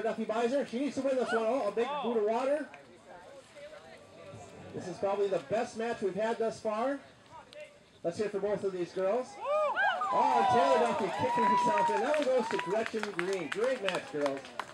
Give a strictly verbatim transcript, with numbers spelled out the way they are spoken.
Duffy buys her. She needs to win this one. Oh, a big boot of water. This is probably the best match we've had thus far. Let's hear it for both of these girls. Oh, and Taylor Duffy kicking herself in. That one goes to Gretchen Greene. Great match, girls.